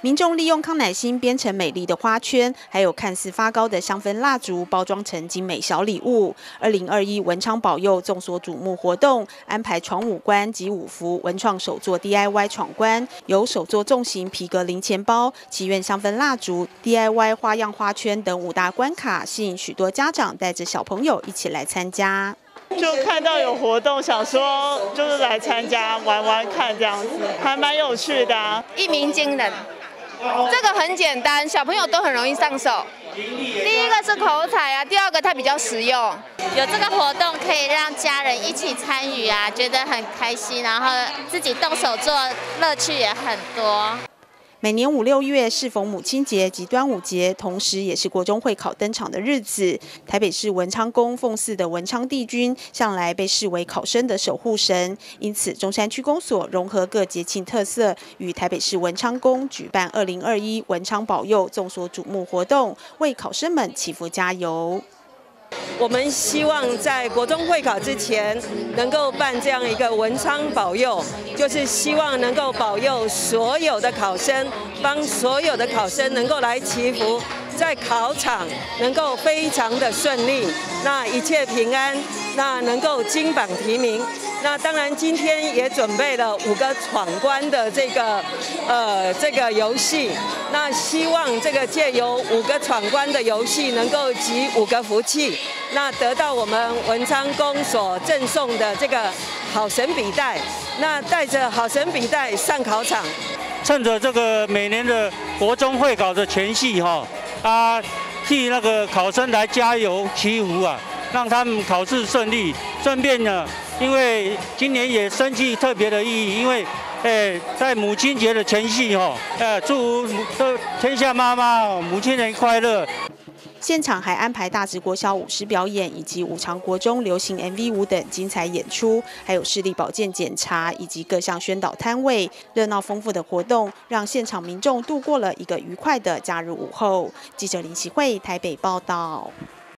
民众利用康乃馨编成美丽的花圈，还有看似发糕的香氛蜡烛，包装成精美小礼物。2021文昌保佑众所瞩目活动，安排闯5关及5幅文创手作 DIY 闯关，有手作重型皮革零钱包、祈愿香氛蜡烛、DIY 花样花圈等5大关卡，吸引许多家长带着小朋友一起来参加。 就看到有活动，想说就是来参加玩玩看，这样子还蛮有趣的啊。 一鸣惊人，这个很简单，小朋友都很容易上手。第一个是口彩啊，第二个它比较实用。 有这个活动可以让家人一起参与啊，觉得很开心，然后自己动手做，乐趣也很多。 每年5、6月适逢母亲节及端午节，同时也是国中会考登场的日子。台北市文昌宫奉祀的文昌帝君，向来被视为考生的守护神，因此中山区公所融合各节庆特色，与台北市文昌宫举办2021文昌保佑众所瞩目活动，为考生们祈福加油。 我们希望在国中会考之前能够办这样一个文昌保佑，就是希望能够保佑所有的考生，帮所有的考生能够来祈福，在考场能够非常的顺利，那一切平安，那能够金榜题名。那当然今天也准备了5个闯关的这个游戏，那希望这个借由5个闯关的游戏能够集5个福气，那得到我们文昌宫所赠送的这个好神笔袋，那带着好神笔袋上考场。 趁着这个每年的国中会考的前夕替那个考生来加油祈福啊，让他们考试顺利。顺便呢，因为今年也深具特别的意义，因为在母亲节的前夕祝天下妈妈母亲节快乐。 现场还安排大直国小舞狮表演，以及5常国中流行 MV 舞等精彩演出，还有视力保健检查以及各项宣导摊位，热闹丰富的活动让现场民众度过了一个愉快的假日午后。记者林启慧台北报道。